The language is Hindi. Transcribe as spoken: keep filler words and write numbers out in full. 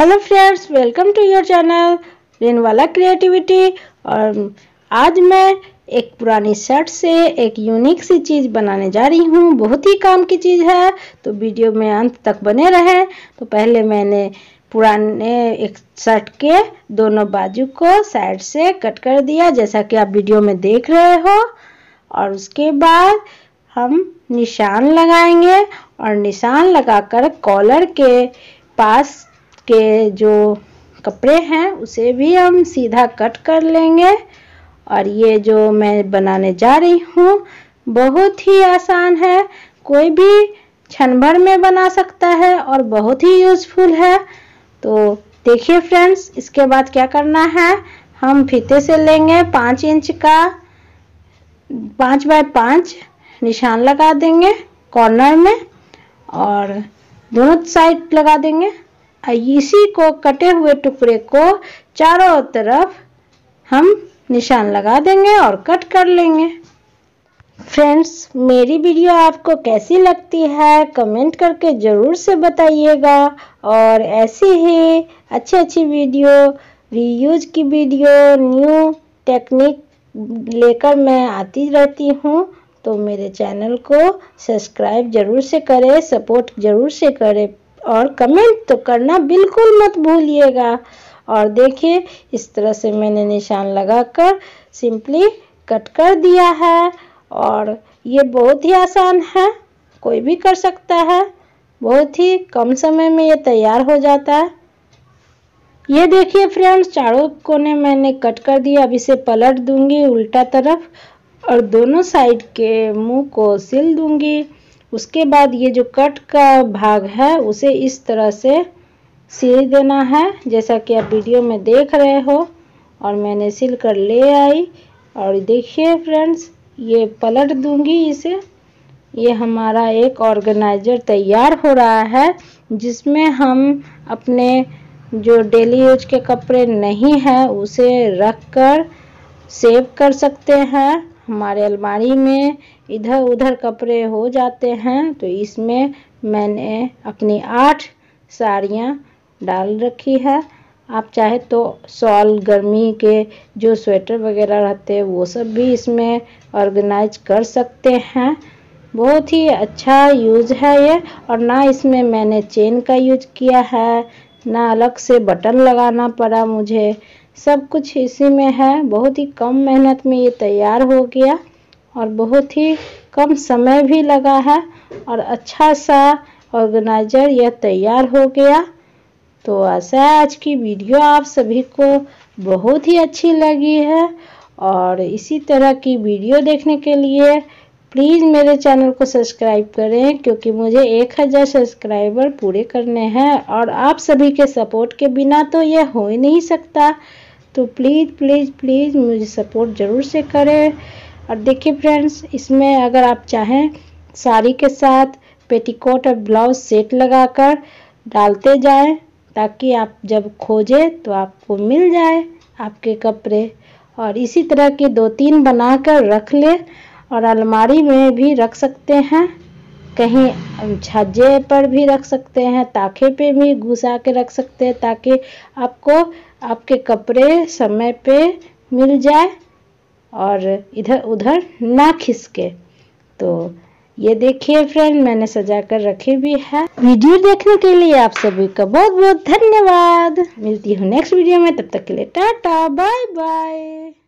Hello friends, welcome to your channel रेनवाला क्रिएटिविटी। और आज मैं एक पुरानी शर्ट से एक यूनिक सी चीज़ बनाने जा रही हूँ। बहुत ही काम की चीज़ है, तो वीडियो में अंत तक बने रहें। तो पहले मैंने पुराने एक शर्ट के दोनों बाजू को साइड से कट कर दिया, जैसा कि आप वीडियो में देख रहे हो। और उसके बाद हम निशान लगाएंगे और निशान लगाकर कॉलर के पास के जो कपड़े हैं उसे भी हम सीधा कट कर लेंगे। और ये जो मैं बनाने जा रही हूँ बहुत ही आसान है, कोई भी क्षण भर में बना सकता है और बहुत ही यूज़फुल है। तो देखिए फ्रेंड्स, इसके बाद क्या करना है, हम फीते से लेंगे पाँच इंच का पाँच बाय पाँच निशान लगा देंगे कॉर्नर में और दोनों साइड लगा देंगे। इसी को कटे हुए टुकड़े को चारों तरफ हम निशान लगा देंगे और कट कर लेंगे। फ्रेंड्स, मेरी वीडियो आपको कैसी लगती है कमेंट करके ज़रूर से बताइएगा। और ऐसी ही अच्छी अच्छी वीडियो, रीयूज की वीडियो, न्यू टेक्निक लेकर मैं आती रहती हूँ। तो मेरे चैनल को सब्सक्राइब ज़रूर से करें, सपोर्ट ज़रूर से करें और कमेंट तो करना बिल्कुल मत भूलिएगा। और देखिए, इस तरह से मैंने निशान लगाकर सिंपली कट कर दिया है। और ये बहुत ही आसान है, कोई भी कर सकता है, बहुत ही कम समय में ये तैयार हो जाता है। ये देखिए फ्रेंड्स, चारों कोने मैंने कट कर दिया। अब इसे पलट दूंगी उल्टा तरफ और दोनों साइड के मुंह को सिल दूंगी। उसके बाद ये जो कट का भाग है उसे इस तरह से सिल देना है, जैसा कि आप वीडियो में देख रहे हो। और मैंने सिल कर ले आई। और देखिए फ्रेंड्स, ये पलट दूंगी इसे। ये हमारा एक ऑर्गेनाइजर तैयार हो रहा है, जिसमें हम अपने जो डेली यूज के कपड़े नहीं हैं उसे रख कर सेव कर सकते हैं। हमारे अलमारी में इधर उधर कपड़े हो जाते हैं, तो इसमें मैंने अपनी आठ साड़ियाँ डाल रखी है। आप चाहे तो शॉल, गर्मी के जो स्वेटर वगैरह रहते हैं वो सब भी इसमें ऑर्गेनाइज कर सकते हैं। बहुत ही अच्छा यूज़ है ये। और ना इसमें मैंने चेन का यूज किया है, ना अलग से बटन लगाना पड़ा मुझे, सब कुछ इसी में है। बहुत ही कम मेहनत में ये तैयार हो गया और बहुत ही कम समय भी लगा है और अच्छा सा ऑर्गेनाइजर यह तैयार हो गया। तो आशा है आज की वीडियो आप सभी को बहुत ही अच्छी लगी है। और इसी तरह की वीडियो देखने के लिए प्लीज़ मेरे चैनल को सब्सक्राइब करें, क्योंकि मुझे एक हज़ार सब्सक्राइबर पूरे करने हैं और आप सभी के सपोर्ट के बिना तो यह हो ही नहीं सकता। तो प्लीज़ प्लीज़ प्लीज़ मुझे सपोर्ट ज़रूर से करें। और देखिए फ्रेंड्स, इसमें अगर आप चाहें साड़ी के साथ पेटीकोट और ब्लाउज सेट लगाकर डालते जाएं, ताकि आप जब खोजें तो आपको मिल जाए आपके कपड़े। और इसी तरह के दो तीन बनाकर रख ले और अलमारी में भी रख सकते हैं, कहीं छज्जे पर भी रख सकते हैं, ताखे पे भी घुसा के रख सकते हैं, ताकि आपको आपके कपड़े समय पे मिल जाए और इधर उधर ना खिसके। तो ये देखिए फ्रेंड, मैंने सजा कर रखी भी है। वीडियो देखने के लिए आप सभी का बहुत बहुत धन्यवाद। मिलती हूँ नेक्स्ट वीडियो में, तब तक के लिए टाटा बाय बाय।